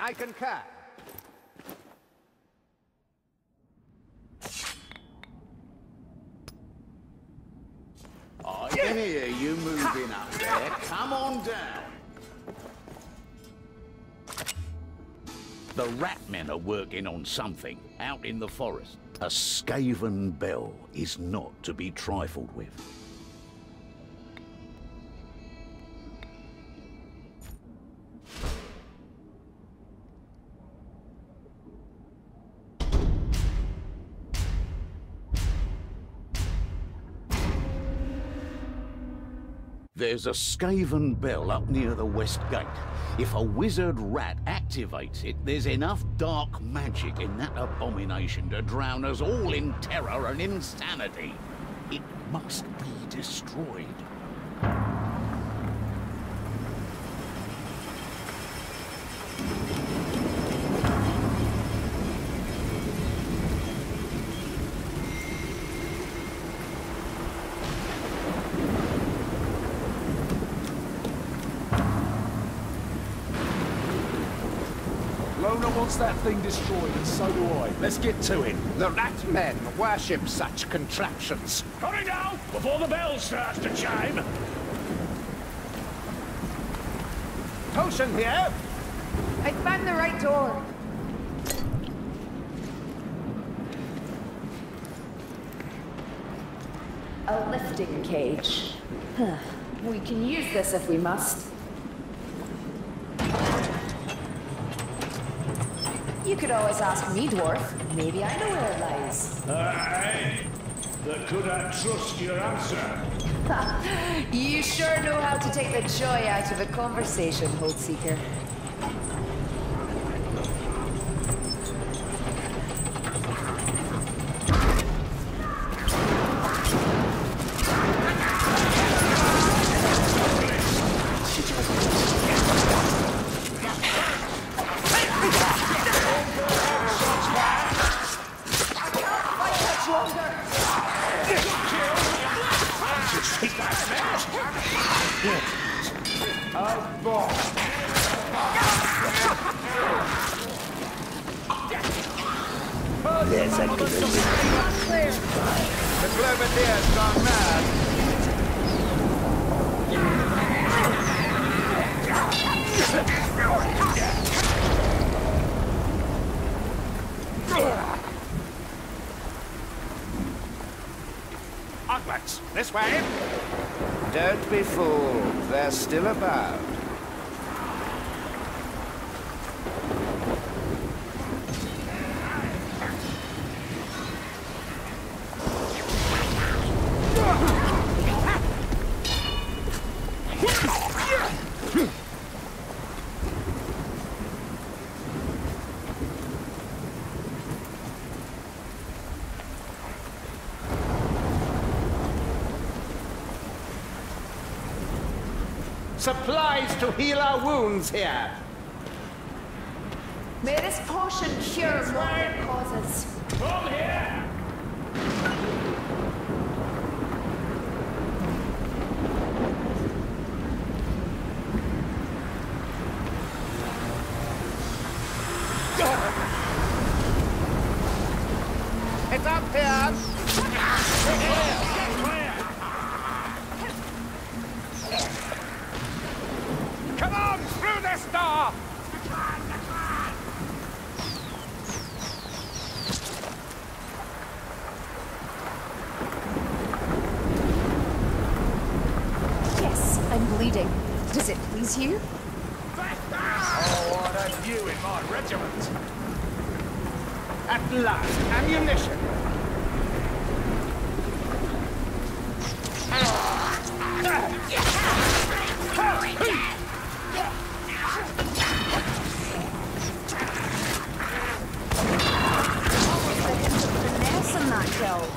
I concur. I can hear you moving up there. Come on down. The rat men are working on something out in the forest. A Skaven bell is not to be trifled with. There's a Skaven bell up near the west gate. If a wizard rat activates it, there's enough dark magic in that abomination to drown us all in terror and insanity. It must be destroyed. Lona wants that thing destroyed, and so do I. Let's get to it. The rat men worship such contraptions. Hurry now, before the bell starts to chime! Potion here! I found the right door. A lifting cage. We can use this if we must. You could always ask me, dwarf. Maybe I know where it lies. Aye, but could I trust your answer? You sure know how to take the joy out of a conversation, Holdseeker. There's a good The Globadier's gone mad. Onwards! This way! Don't be fooled. They're still about. Supplies to heal our wounds here. May this potion cure modern causes. Come here! It's up here. Come on, through this door! Yes, I'm bleeding. Does it please you? Oh, what a view in my regiment! At last, ammunition. Finesse in that kill.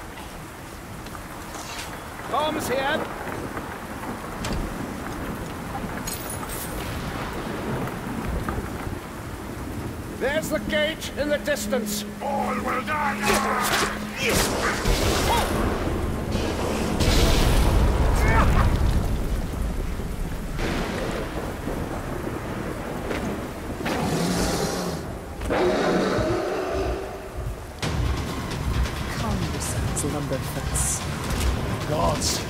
Bombs here. There's the gate in the distance. All will die! gods.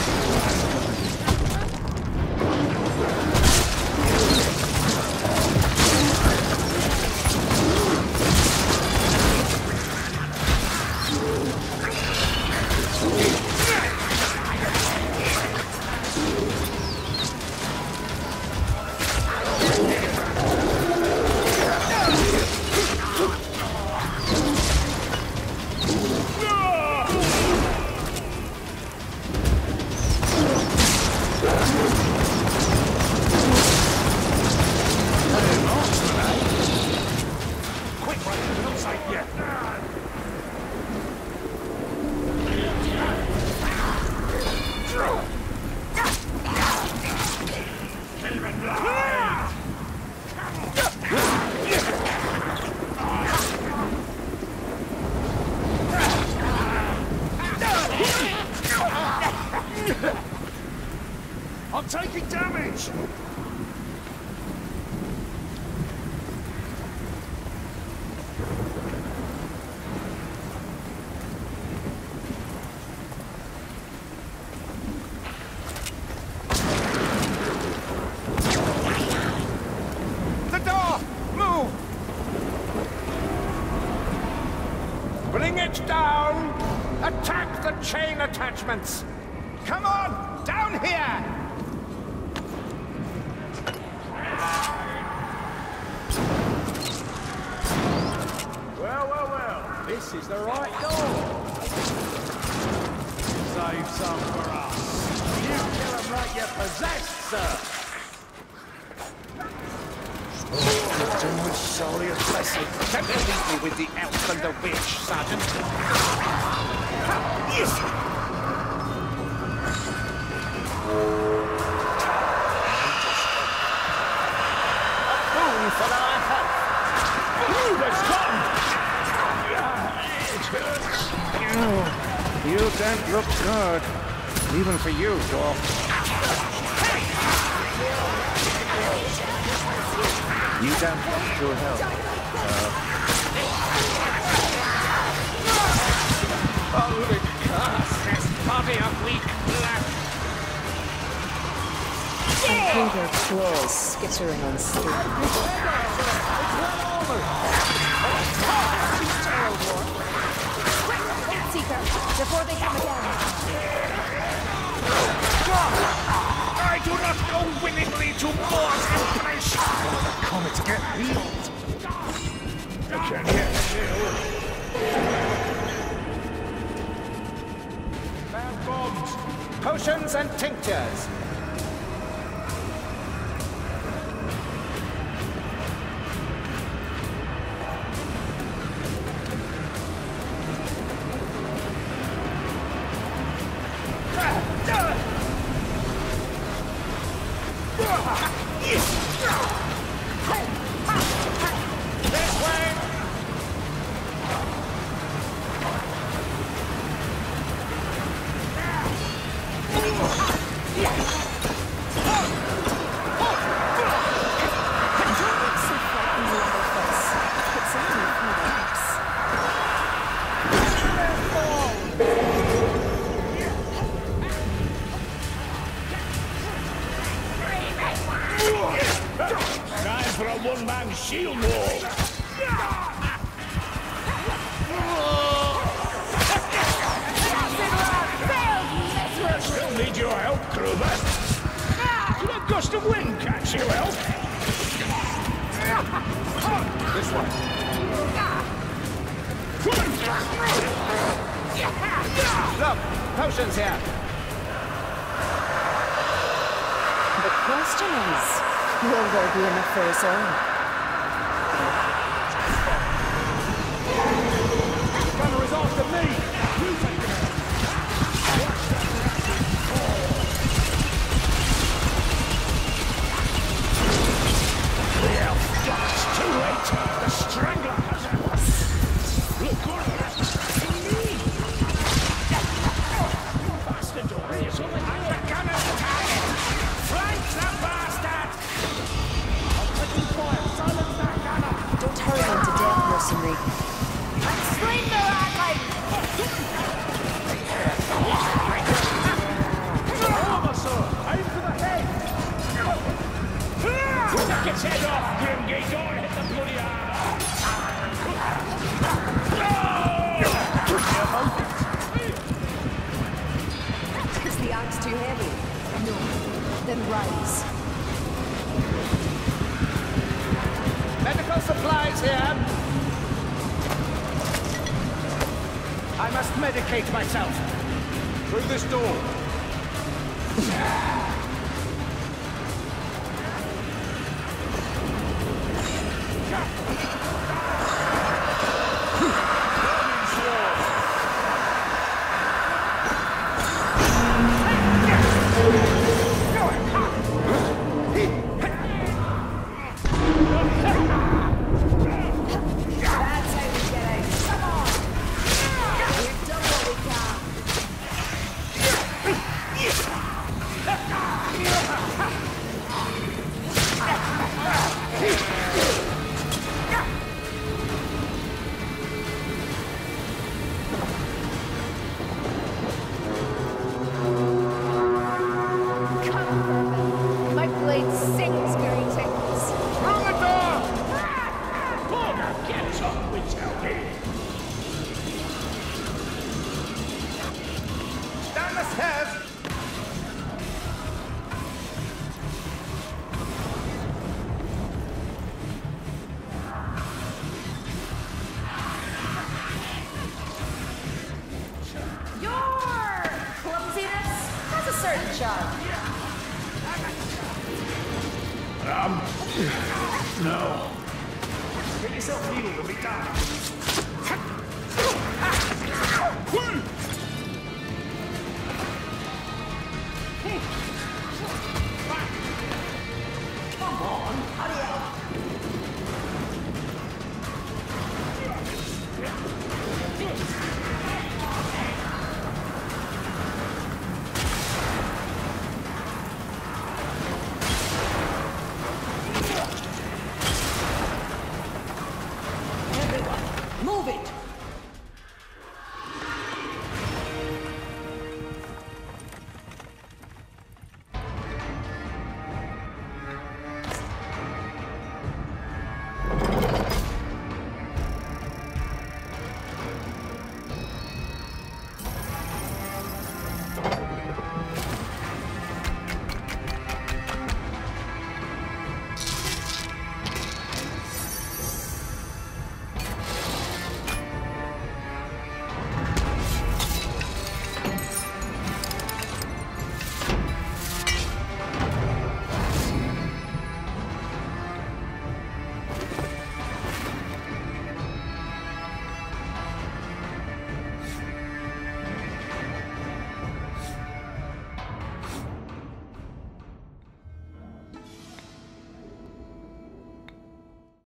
I'm taking damage! The door! Move! Bring it down! Attack the chain attachments! Come on! Down here! Well. This is the right door. Save some for us. You kill them like you're possessed, sir. Oh, sorry, bless you. Don't leave me with the elf and the witch, Sergeant. Yes! For our health. It hurts. You don't look good. Even for you, dwarf. You don't want your help. Holy curse! Body of weak flesh. I hear their claws skittering on steel. Seeker, before they come again. I do not go willingly to mortal flesh! The comets get healed. I can hear Found bombs, potions and tinctures. Time for a one-man shield wall! Still need your help, Kruber. Did a gust of wind catch you, elf? This one. Look, potions here. The question is, will there be enough for us all? Gunner is after me. You take it. It's too late! The Strangler has it! Look, bastard door here! I'm the gunner's target! Flank the bastard! I'm taking fire! Silence that gunner! Don't hurry them to death, mercenary. Slay the rat like... too heavy? No. Then rise. Medical supplies here. I must medicate myself. Through this door. That's how we get out. Come on! We've done what we can. Come, my blade sings greetings. Through the door! Get up with me! Down the stairs! Your clumsiness has a certain charm. No. Get yourself healed and be done.